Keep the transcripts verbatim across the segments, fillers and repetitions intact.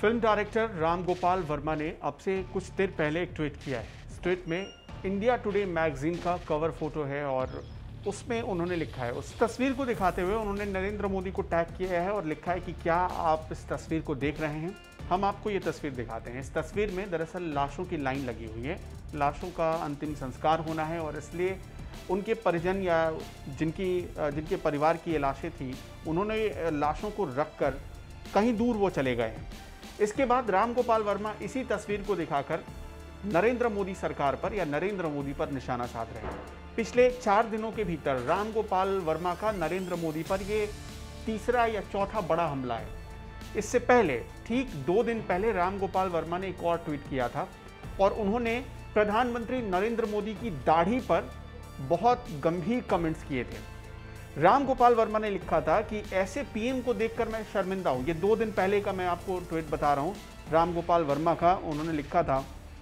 Film director Ram Gopal Varma ने अब से कुछ देर पहले एक ट्वीट किया है। इस ट्वीट में इंडिया टुडे मैगजीन का कवर फोटो है और उसमें उन्होंने लिखा है, उस तस्वीर को दिखाते हुए उन्होंने नरेंद्र मोदी को टैग किया है और लिखा है कि क्या आप इस तस्वीर को देख रहे हैं। हम आपको ये तस्वीर दिखाते हैं। इस तस्वीर में दरअसल लाशों की लाइन लगी हुई है। लाशों का अंतिम संस्कार होना है और इसलिए उनके परिजन या जिनकी जिनके परिवार की ये लाशें थी, उन्होंने लाशों को रख कर कहीं दूर वो चले गए हैं। इसके बाद राम गोपाल वर्मा इसी तस्वीर को दिखाकर नरेंद्र मोदी सरकार पर या नरेंद्र मोदी पर निशाना साध रहे हैं। पिछले चार दिनों के भीतर राम गोपाल वर्मा का नरेंद्र मोदी पर ये तीसरा या चौथा बड़ा हमला है। इससे पहले ठीक दो दिन पहले राम गोपाल वर्मा ने एक और ट्वीट किया था और उन्होंने प्रधानमंत्री नरेंद्र मोदी की दाढ़ी पर बहुत गंभीर कमेंट्स किए थे। राम गोपाल वर्मा ने लिखा था कि ऐसे पीएम को देखकर मैं शर्मिंदा हूं। ये दो दिन पहले का मैं आपको ट्वीट बता रहा हूं, राम गोपाल वर्मा का। उन्होंने लिखा था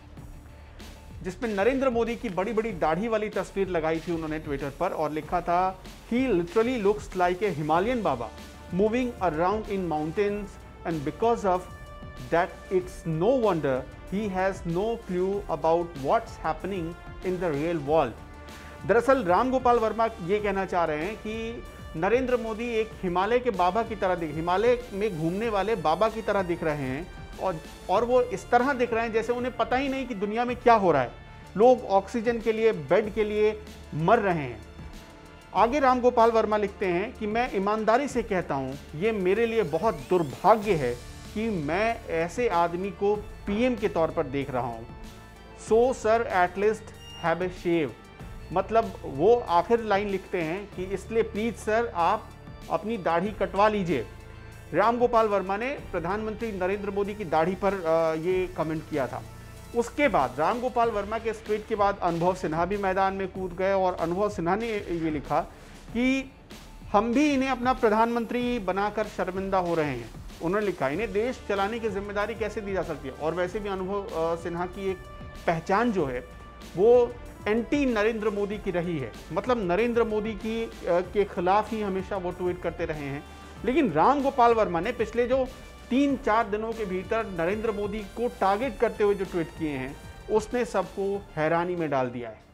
जिसमें नरेंद्र मोदी की बड़ी बड़ी दाढ़ी वाली तस्वीर लगाई थी उन्होंने ट्विटर पर और लिखा था, he literally looks like a Himalayan baba moving around in mountains and because of that it's no wonder he has no clue about what's happening in the real world. दरअसल राम गोपाल वर्मा ये कहना चाह रहे हैं कि नरेंद्र मोदी एक हिमालय के बाबा की तरह दिख हिमालय में घूमने वाले बाबा की तरह दिख रहे हैं और और वो इस तरह दिख रहे हैं जैसे उन्हें पता ही नहीं कि दुनिया में क्या हो रहा है। लोग ऑक्सीजन के लिए, बेड के लिए मर रहे हैं। आगे राम गोपाल वर्मा लिखते हैं कि मैं ईमानदारी से कहता हूँ, ये मेरे लिए बहुत दुर्भाग्य है कि मैं ऐसे आदमी को पीएम के तौर पर देख रहा हूँ। So sir at least have a shave. मतलब वो आखिर लाइन लिखते हैं कि इसलिए प्लीज सर आप अपनी दाढ़ी कटवा लीजिए। राम गोपाल वर्मा ने प्रधानमंत्री नरेंद्र मोदी की दाढ़ी पर ये कमेंट किया था। उसके बाद राम गोपाल वर्मा के इस ट्वीट के बाद अनुभव सिन्हा भी मैदान में कूद गए और अनुभव सिन्हा ने ये लिखा कि हम भी इन्हें अपना प्रधानमंत्री बनाकर शर्मिंदा हो रहे हैं। उन्होंने लिखा, इन्हें देश चलाने की जिम्मेदारी कैसे दी जा सकती है। और वैसे भी अनुभव सिन्हा की एक पहचान जो है वो एंटी नरेंद्र मोदी की रही है। मतलब नरेंद्र मोदी की के खिलाफ ही हमेशा वो ट्वीट करते रहे हैं। लेकिन राम गोपाल वर्मा ने पिछले जो तीन चार दिनों के भीतर नरेंद्र मोदी को टारगेट करते हुए जो ट्वीट किए हैं, उसने सबको हैरानी में डाल दिया है।